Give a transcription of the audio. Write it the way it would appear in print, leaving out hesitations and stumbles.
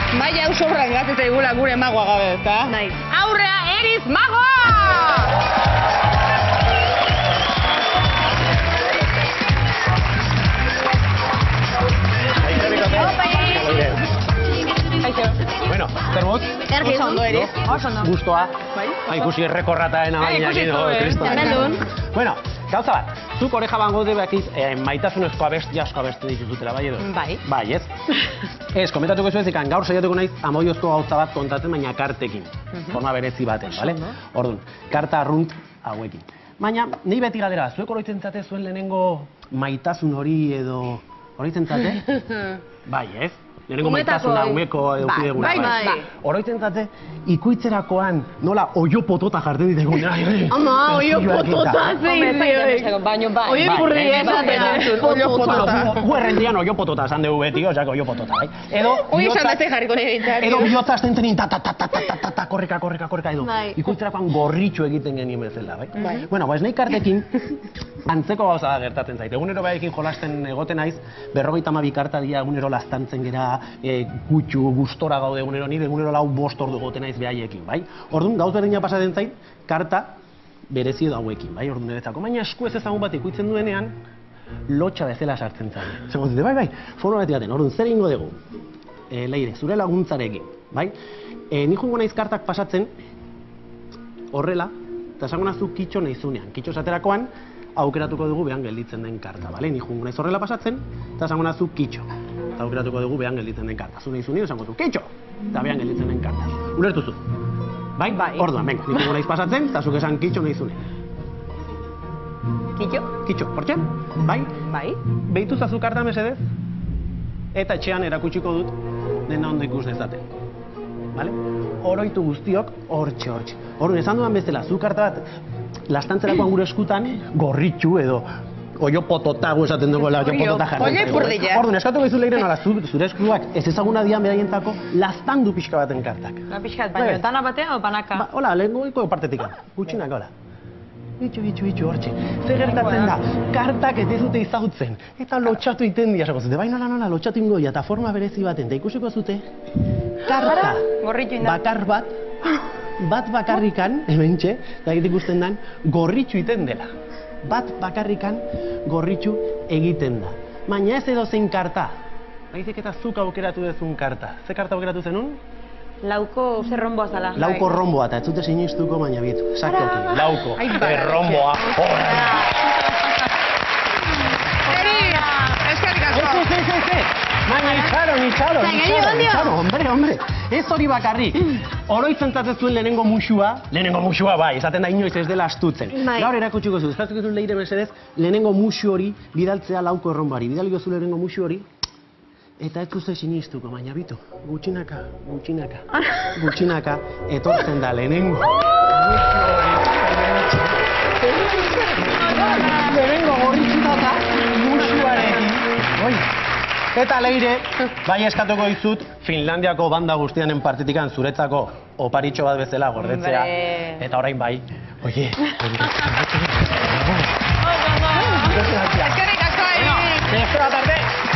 Baina hau sobran gatzeta igula gure magoa gabe, eta? Nahi. Aurrea, Eriz Mago! Bueno, zer bot? Oso ondo, Eriz. Gustoa. Ikusi errekorrataena baina Hemen Bueno, gauza bat, zuk oreja bango debakiz maitasunezko abesti asko abestu dituzutela, bai edo? Bai. Bai, ez? Ez, komentatuko ez ezikan, gaur saiatuko naiz amoiozko gauza bat kontatzen, baina kartekin. Forma berezi baten, bale? Orduan, karta arrunt hauekin. Baina, nahi beti galdera, zuek oroitzen zate zuen lehenengo maitasun hori edo... Oroitzen zate? Bai, ez? Lehenengo maitasuna umeko eukideguna. Bai. Oroitzen zate, ikuitzerakoan nola oio potota jartzen ditegun. Ama, oio potota zein Baino bai. Oio purri esaten. Oio potota. Guerrendian oio potota esan dugu beti, osako oio potota, bai? Edo... Hoi esan date jarriko nire bintzak. Edo bihotza azten zenin ta korrika edo. Ikuitzerakoan gorritxu egiten genien bezala, bai? Bueno, ez nahi kartekin antzeko gauza da gertatzen zait. Egunero beharekin jolasten egoten naiz, 52 karta dira egunero lastantzen gera, gutxu, gustora gaude egunero, nire egunero 4-5 ordu egoten naiz behaiekin, bai? Orduan, gauz berdina pasatzen zait, karta berezi edo hauekin, bai? Orduan eretzako, baina esku ez ezagun bat ikuitzen duenean, lotxa bezala sartzen zain. Zer gozite, bai, forma beti gaten, orduan, zer ingo dugu? Leire, zure laguntzarekin, bai? Ni joango naiz kartak pasatzen, horrela, eta esango nazu kitxo nahizunean. Kitxo esaterakoan, aukeratuko dugu behan gelditzen den karta, bale? Ni joango naiz horrela pasatzen, eta esango nazu kitxo. Eta aukeratuko dugu behan gelditzen den karta. Zu nahizu esango zu, kitxo! Eta behan gelditzen den karta. Ulertuzu? Bai? Orduan, venga, ni joango naiz pasatzen, eta zuk esan kitxo nahizunean. Kitxo? Kitxo, portxe? Bai? Bai. Behitu zazu karta mesedez? Eta etxean erakutsiko dut dena ondo ikus dezaten. Bale? Oroitu guztiok, hortxe. Orduan, esan dudan bezala, zu karta bat lastantzerakoan gure eskutan, gorritxu edo oio pototago esaten dugu oio potota jarri. Oio ipurdila. Orduan, eskatu behizu lehiren, zure eskuak ez ezaguna dian beraientzako lastandu pixka baten kartak. Pixkat, baina dana batean o banaka? Hola, lehenko partetik, gutxinak, hola. Itxu, hortxe. Zer gertatzen da, kartak ez dute izagutzen. Eta lotxatu iten dia, esako zute. Bai, nola, lotxatu ingoia eta forma berezi baten. Eta ikusiko zute, karta bakar bat bakarrikan, hementxe, eta egiten ikusten den, gorritxu iten dela. Bat bakarrikan gorritxu egiten da. Baina ez edo zein karta. Baizik eta zuk aukeratu dezun karta. Ze karta aukeratu zenun? Lauko zerromboa zala. Lauko romboa, eta ez zute sinistuko, baina bitu. Saktoki, lauko romboa. Eskerrik asko. Baina itxaro, hombre. Ez hori bakarrik. Oroitzen zuen lehenengo musua bai, esaten da inoiz ez dela astutzen. Gaur erakutsiko zu, eskatuko zu leire mesedez, lehenengo musu hori bidaltzea lauko erronbari. Bidalio zu lehenengo musu hori, eta ez zuze sinistuko, baina bitu, gutxinaka, etortzen da lehenengo musu hori. Lehenengo gorritxutaka musuarekin. Eta leire, bai eskatuko dizut, Finlandiako banda guztianen partitikan zuretzako oparitxo bat bezala gordetzea. Eta orain bai, oie. Eskerrik asko, Eriz. Espero tarte.